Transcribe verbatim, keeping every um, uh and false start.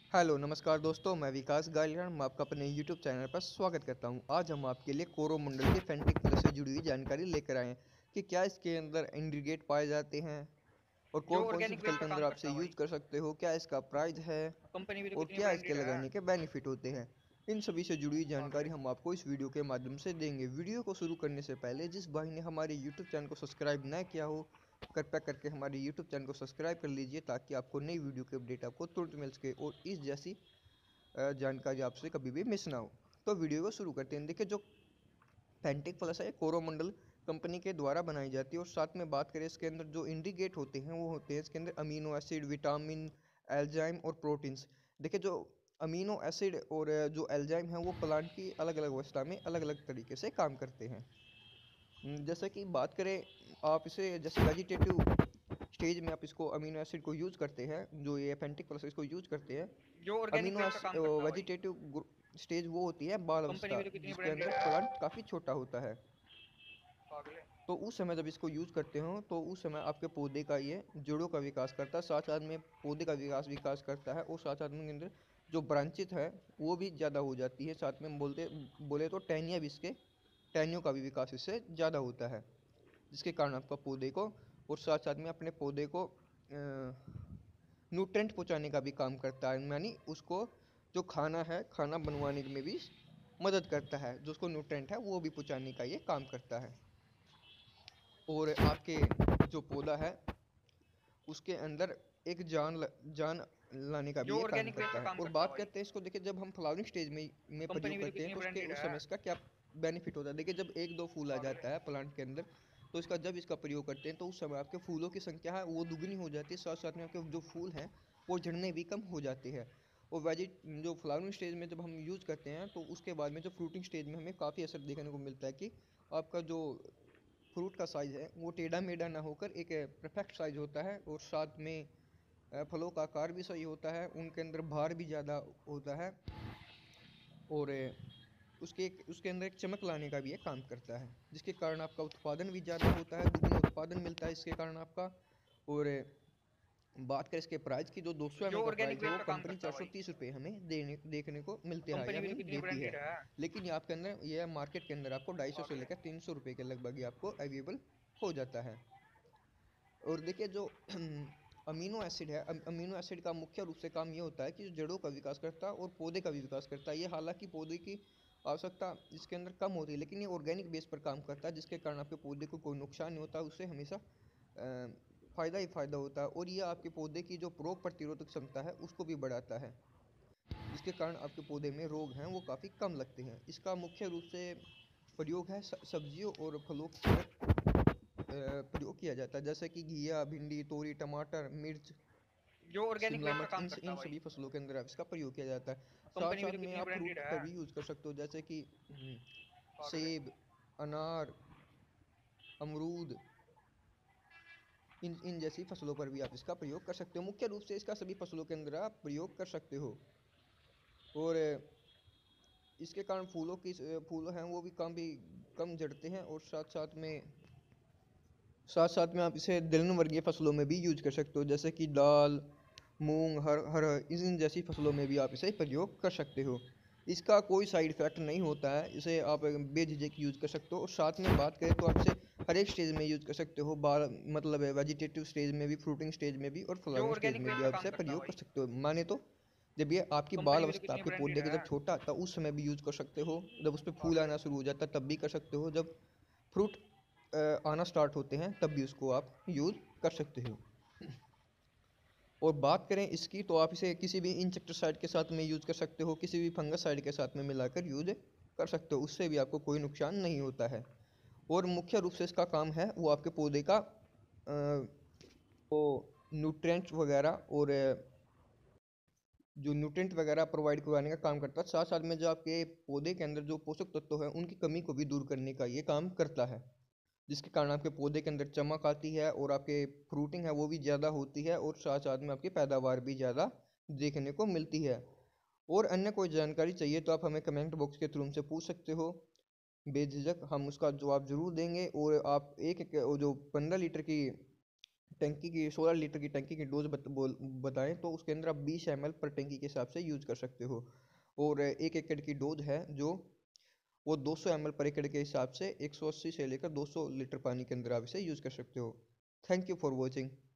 Hello नमस्कार दोस्तों, मैं विकास गालियान मैं आपका अपने यूट्यूब चैनल पर स्वागत करता हूं। आज हम आपके लिए कोरोमंडल के फेंटिक फल से जुड़ी हुई जानकारी लेकर आए हैं कि क्या इसके अंदर इंडिगेट पाए जाते हैं और जो कौन कौन सी ऑर्गेनिक फसल बेस के पर अंदर काम आप इसे करता है यूज भाई। कर सकते हो, क्या इसका प्राइस है कंपनी भी तो और कितनी क्या इसके ब्रांडेड है। लगाने के बेनिफिट होते हैं। इन सभी से जुड़ी हुई जानकारी पागल। हम आपको इस वीडियो के माध्यम से देंगे। वीडियो को शुरू करने से पहले जिस भाई ने हमारे यूट्यूब चैनल को सब्सक्राइब न किया हो, कृपया करके हमारे यूट्यूब चैनल को सब्सक्राइब कर लीजिए ताकि आपको नई वीडियो के अपडेट आपको तुरंत मिल सके और इस जैसी अ, जानकारी आपसे कभी भी मिस ना हो। तो वीडियो को शुरू करते हैं। देखिए, जो पेंटिक प्लस है कोरोमंडल कंपनी के द्वारा बनाई जाती है और साथ में बात करें इसके अंदर जो इंडिकेट होते हैं वो होते हैं इसके अंदर अमीनो एसिड, विटामिन, एल्जाइम और प्रोटीन्स। देखिए, जो अमीनो एसिड और अ, जो एल्जाइम है वो प्लांट की अलग अलग अवस्था में अलग अलग तरीके से काम करते हैं। हम्म, जैसे कि बात करें, आप इसे जैसे वेजिटेटिव स्टेज में आप इसको अमीनो एसिड को यूज़ करते हैं, जो ये पेंटिक प्रोसेस को यूज़ करते हैं। जो ऑर्गेनिक अमीनो बेस पर काम करता है भाई। वेजिटेटिव स्टेज वो होती है बाल कंपनी अवस्था, भी तो कितनी जिसके ब्रांडेड अंदर है। प्लांट काफ़ी छोटा होता है। पागल। तो उस समय जब इसको यूज़ करते हो तो उस समय आपके पौधे का ये जड़ों का विकास करता है, साथ साथ में पौधे का विकास विकास करता है और साथ साथ में अंदर जो ब्रांचेज है वो भी ज़्यादा हो जाती है। साथ में बोलते बोले तो टहनियाँ भी इसके टहनियों का भी विकास इससे ज़्यादा होता है, जिसके कारण आपका पौधे को और साथ साथ में अपने पौधे को न्यूट्रेंट पहुँचाने का भी काम करता है। यानी उसको जो खाना है खाना बनवाने में भी मदद करता है, जो उसको न्यूट्रेंट है वो भी पहुँचाने का ये काम करता है। और आपके जो पौधा है उसके अंदर एक जान ल, जान लाने का भी जो ये काम ऑर्गेनिक बेस करता पर है। काम और करता है बात भाई। करते हैं इसको, देखिए जब हम फ्लावरिंग स्टेज में में कंपनी प्रयोग भी तो करते हैं कितनी तो उसके ब्रांडेड उस है। समय इसका क्या बेनिफिट होता है। देखिए, जब एक दो फूल आ पागल। जाता है प्लांट के अंदर तो इसका जब इसका प्रयोग करते हैं तो उस समय आपके फूलों की संख्या है वो दुगनी हो जाती है, साथ साथ में आपके जो फूल हैं वो झड़ने भी कम हो जाते हैं। और वेजिट जो फ्लावरिंग स्टेज में जब हम यूज़ करते हैं तो उसके बाद में जो फ्रूटिंग स्टेज में हमें काफ़ी असर देखने को मिलता है कि आपका जो फ्रूट का साइज़ है वो टेढ़ा मेढ़ा ना होकर एक परफेक्ट साइज़ होता है और साथ में अ, फलों का आकार भी सही होता है, उनके अंदर भार भी ज़्यादा होता है और अ, उसके एक उसके अंदर एक चमक लाने का भी ये काम करता है, जिसके कारण आपका उत्पादन भी ज़्यादा होता है, दुगना उत्पादन मिलता है इसके कारण आपका। और अ, बात करें इसके प्राइस की, जो दो सौ एम जो एल का ऑर्गेनिक प्राइस है बेस वो पर काम कंपनी करता चार है सौ भाई। तीस रुपये हमें देने देखने को मिलते हैं कंपनी भी तो यानी कितनी देती ब्रांडेड है। है। लेकिन ये आपके अंदर यह मार्केट के अंदर आपको ढाई सौ से पागल। लेकर तीन सौ रुपये के लगभग ये आपको अवेलेबल हो जाता है। और देखिए, जो अमीनो एसिड है, अम- अमीनो एसिड का मुख्य रूप से काम ये होता है कि जो जड़ों का विकास करता है और पौधे का भी विकास करता है। ये हालांकि पौधे की आवश्यकता इसके अंदर कम होती है, लेकिन ये ऑर्गेनिक बेस पर काम करता है, जिसके कारण आपके पौधे को कोई नुकसान नहीं होता, उससे हमेशा अ, फ़ायदा ही फ़ायदा होता है। और ये आपके पौधे की जो रोग प्रतिरोधक क्षमता है उसको भी बढ़ाता है, जिसके कारण आपके पौधे में रोग हैं वो काफ़ी कम लगते हैं। इसका मुख्य रूप से प्रयोग है स- सब्जियों और फलों के अंदर अ, प्रयोग किया जाता है, जैसे कि घिया, भिंडी, तोरी, टमाटर, मिर्च, जो ऑर्गेनिक शिमला बेस पर मिर्च, काम इन करता इन है भाई। सभी फसलों के अंदर आप इसका प्रयोग किया जाता है। साथ कंपनी भी साथ तो में कितनी आप ब्रांडेड फ्रूट है। पर भी यूज़ कर सकते हो, जैसे कि हम्म, पागल। सेब, अनार, अमरूद, इन इन जैसी फसलों पर भी आप इसका प्रयोग कर सकते हो। मुख्य रूप से इसका सभी फसलों के अंदर आप प्रयोग कर सकते हो। और अ, इसके कारण फूलों की अ, फूल हैं वो भी कम भी कम झड़ते हैं और साथ साथ में साथ साथ में आप इसे दलहन वर्गीय फसलों में भी यूज कर सकते हो, जैसे कि दाल, मूंग, हर हर इन जैसी फसलों में भी आप इसे प्रयोग कर सकते हो। इसका कोई साइड इफेक्ट नहीं होता है, इसे आप बेझिझक यूज कर सकते हो। और साथ में बात करें तो आप इसे हर एक स्टेज में यूज कर सकते हो, बाल मतलब वेजिटेटिव स्टेज में भी, फ्रूटिंग स्टेज में भी और जो फ्लावरिंग स्टेज ऑर्गेनिक में बेस भी पर आप काम इसे करता है प्रयोग कर भाई। सकते हो। माने तो जब ये आपकी बाल कंपनी भी तो अवस्था कितनी आपके ब्रांडेड पौधे के है। जब छोटा आता है उस समय भी यूज कर सकते हो, जब उस पर फूल पागल। आना शुरू हो जाता है तब भी कर सकते हो, जब फ्रूट आना स्टार्ट होते हैं तब भी उसको आप यूज़ कर सकते हो। और बात करें इसकी तो आप इसे किसी भी इंसेक्टिसाइड के साथ में यूज़ कर सकते हो, किसी भी फंगसाइड के साथ में मिलाकर यूज कर सकते हो, उससे भी आपको कोई नुकसान नहीं होता है। और मुख्य रूप से इसका काम है वो आपके पौधे का अ, वो न्यूट्रिएंट्स वगैरह और अ, जो न्यूट्रिएंट वगैरह प्रोवाइड करवाने का काम करता है। साथ साथ में जो आपके पौधे के अंदर जो पोषक तत्व है उनकी कमी को भी दूर करने का ये काम करता है, जिसके कारण आपके पौधे के अंदर चमक आती है और आपके फ्रूटिंग है वो भी ज़्यादा होती है और साथ साथ में आपकी पैदावार भी ज़्यादा देखने को मिलती है। और अन्य कोई जानकारी चाहिए तो आप हमें कमेंट बॉक्स के थ्रू हमसे पूछ सकते हो, बेझिझक हम उसका जवाब जरूर देंगे। और आप एक एक वो जो पंद्रह लीटर की टंकी की सोलह लीटर की टंकी की डोज बत, बोल बताएं तो उसके अंदर आप बीस एम एल पर टंकी के हिसाब से यूज़ कर सकते हो। और एक एकड़ की डोज है जो वो दो सौ एम एल पर एकड़ के हिसाब से एक सौ अस्सी से लेकर दो सौ लीटर पानी के अंदर आप इसे यूज़ कर सकते हो। Thank you for watching.